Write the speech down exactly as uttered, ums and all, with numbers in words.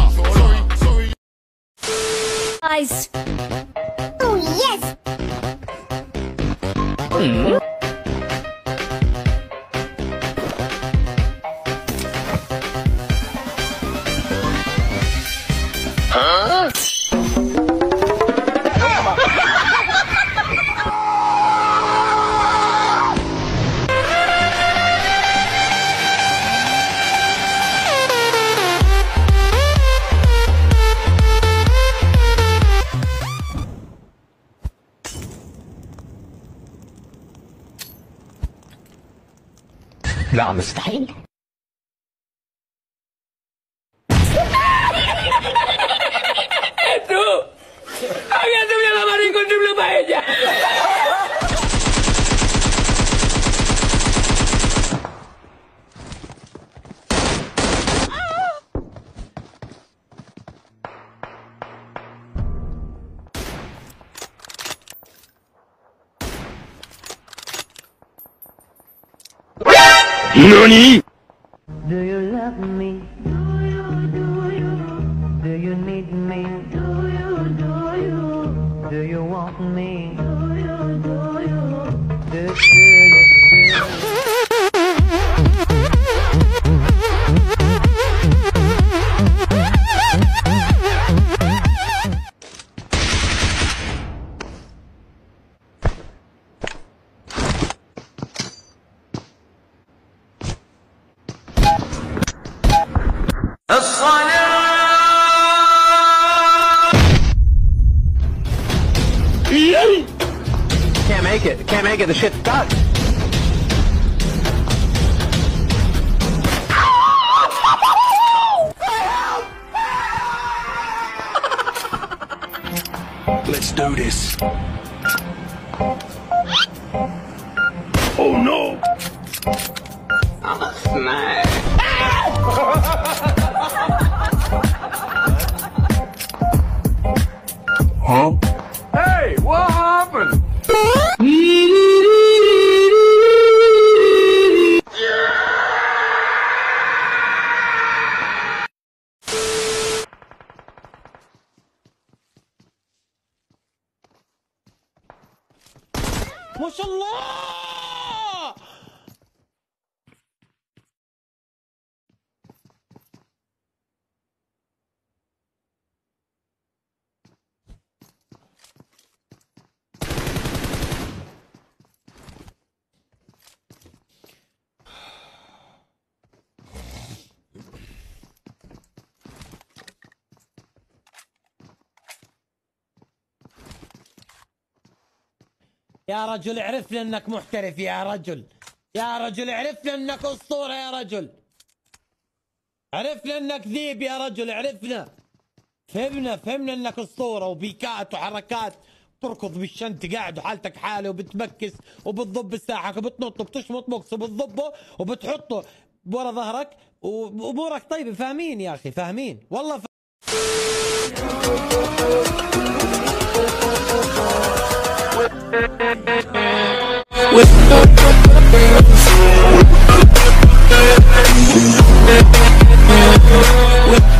Guys. Oh yes. Mm. Huh? لا مستحيل. Tú, había subido la mano incontrible para ella. ¿Nani? Do you love me? Do you, do you? Do you need me? Do you, do you? Do you want me? Do you, do you? Do, do you, do you? الصلاة. Can't make it. Can't make it. The shit's stuck. Let's do this. Oh no! I'm a snake. Huh? Hey, what happened? ما شاء الله. يا رجل عرفنا انك محترف يا رجل، يا رجل عرفنا انك اسطورة يا رجل، عرفنا انك ذيب يا رجل، عرفنا فهمنا فهمنا انك اسطورة وبيكات وحركات، تركض بالشنت قاعد وحالتك حالة وبتبكس وبتضب الساحة وبتنط وبتشمط بوكس وبتضبه وبتحطه ورا ظهرك وامورك طيبة. فاهمين يا اخي فاهمين والله ف... with